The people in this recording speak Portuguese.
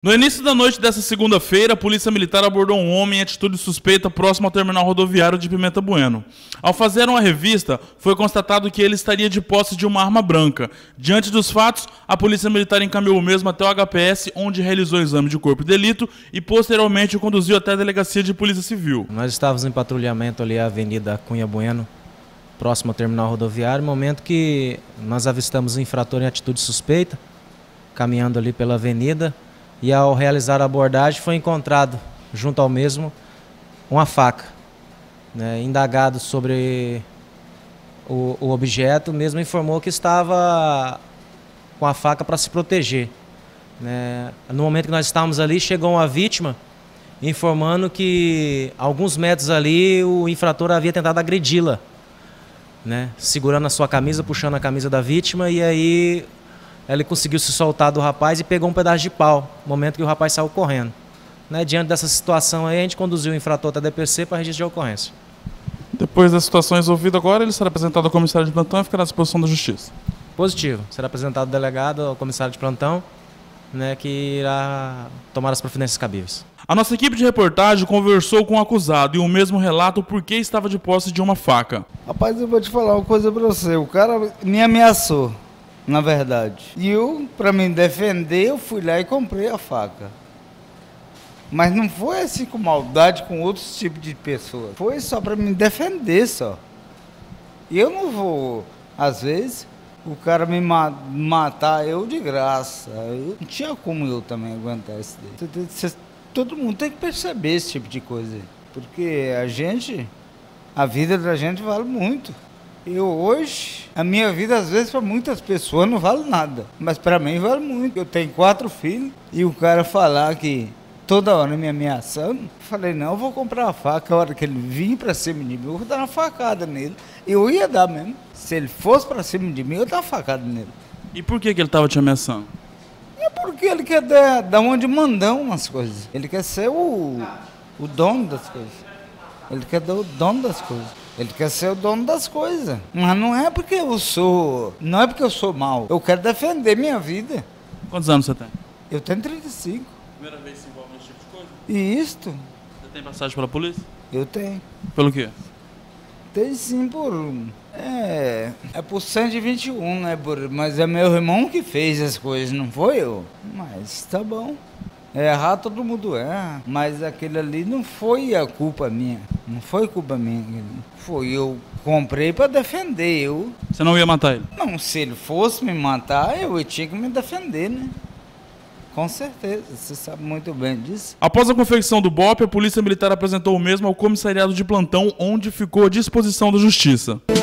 No início da noite dessa segunda-feira, a Polícia Militar abordou um homem em atitude suspeita próximo ao terminal rodoviário de Pimenta Bueno. Ao fazer uma revista, foi constatado que ele estaria de posse de uma arma branca. Diante dos fatos, a Polícia Militar encaminhou o mesmo até o HPS, onde realizou o exame de corpo de delito e posteriormente o conduziu até a Delegacia de Polícia Civil. Nós estávamos em patrulhamento ali à Avenida Cunha Bueno, próximo ao terminal rodoviário, no momento que nós avistamos um infrator em atitude suspeita, caminhando ali pela avenida. E ao realizar a abordagem foi encontrado, junto ao mesmo, uma faca. Indagado sobre o objeto, o mesmo informou que estava com a faca para se proteger. No momento que nós estávamos ali, chegou uma vítima informando que a alguns metros ali o infrator havia tentado agredi-la, segurando a sua camisa, puxando a camisa da vítima, e aí ele conseguiu se soltar do rapaz e pegou um pedaço de pau, no momento que o rapaz saiu correndo. Diante dessa situação aí, a gente conduziu o infrator até a DPC para registro de ocorrência. Depois da situação resolvida agora, ele será apresentado ao comissário de plantão e ficará à disposição da Justiça. Positivo. Será apresentado ao delegado, ao comissário de plantão, que irá tomar as providências cabíveis. A nossa equipe de reportagem conversou com o acusado e o mesmo relata o porquê estava de posse de uma faca. Rapaz, eu vou te falar uma coisa para você. O cara me ameaçou, na verdade. E eu, para me defender, eu fui lá e comprei a faca. Mas não foi assim com maldade com outros tipos de pessoas. Foi só para me defender, só. E eu não vou, às vezes, o cara me matar eu de graça. Eu não tinha como eu também aguentar isso daí. Todo mundo tem que perceber esse tipo de coisa. Porque a vida da gente vale muito. Eu hoje, a minha vida às vezes para muitas pessoas não vale nada, mas para mim vale muito. Eu tenho 4 filhos e o cara falar que toda hora me ameaçando, eu falei, não, eu vou comprar uma faca. A hora que ele vir para cima de mim, eu vou dar uma facada nele. Eu ia dar mesmo. Se ele fosse para cima de mim, eu ia dar uma facada nele. E por que ele estava te ameaçando? É porque ele quer dar uma de mandão nas coisas. Ele quer ser o dono das coisas. Ele quer dar o dono das coisas. Ele quer ser o dono das coisas. Mas não é porque eu sou mau. Eu quero defender minha vida. Quantos anos você tem? Eu tenho 35. Primeira vez que se envolve nesse tipo de coisa? E isto? Você tem passagem pela polícia? Eu tenho. Pelo quê? Tem sim por 121, mas é meu irmão que fez as coisas, não foi eu. Mas tá bom. Errar todo mundo erra, mas aquele ali não foi a culpa minha. Não foi culpa minha. Foi eu comprei para defender eu. Você não ia matar ele? Não, se ele fosse me matar, eu tinha que me defender, Com certeza, você sabe muito bem disso. Após a confecção do BOP, a Polícia Militar apresentou o mesmo ao comissariado de plantão, onde ficou à disposição da Justiça.